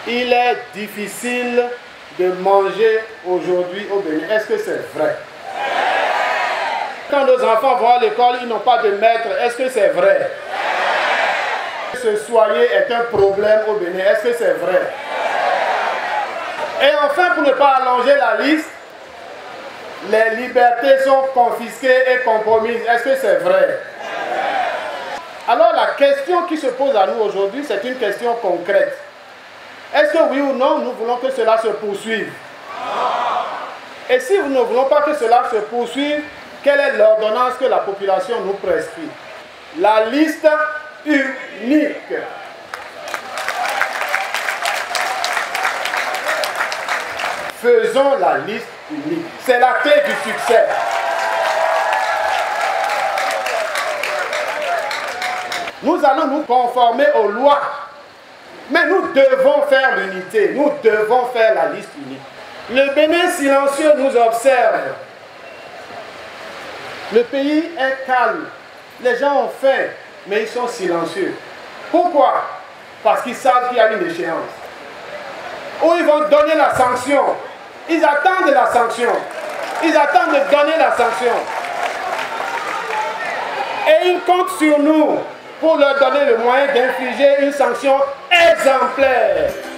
Il est difficile de manger aujourd'hui au Bénin. Est-ce que c'est vrai? Quand nos enfants vont à l'école, ils n'ont pas de maître. Est-ce que c'est vrai? Se soigner est un problème au Bénin. Est-ce que c'est vrai? Et enfin, pour ne pas allonger la liste, les libertés sont confisquées et compromises. Est-ce que c'est vrai? Alors la question qui se pose à nous aujourd'hui, c'est une question concrète. Est-ce que oui ou non, nous voulons que cela se poursuive? Et si nous ne voulons pas que cela se poursuive, quelle est l'ordonnance que la population nous prescrit? La liste unique. Faisons la liste unique. C'est la clé du succès. Nous allons nous conformer aux lois. Mais nous devons faire l'unité. Nous devons faire la liste unique. Le Bénin silencieux nous observe. Le pays est calme. Les gens ont faim, mais ils sont silencieux. Pourquoi? Parce qu'ils savent qu'il y a une échéance. Où ils vont donner la sanction. Ils attendent la sanction. Ils attendent de donner la sanction. Et ils comptent sur nous pour leur donner le moyen d'infliger une sanction exemplaire.